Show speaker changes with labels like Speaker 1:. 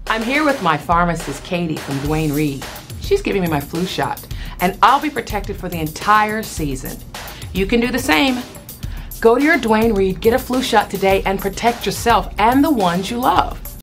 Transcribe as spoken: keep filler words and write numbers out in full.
Speaker 1: I'm here with my pharmacist, Katie, from Duane Reade. She's giving me my flu shot, and I'll be protected for the entire season. You can do the same. Go to your Duane Reade, get a flu shot today, and protect yourself and the ones you love.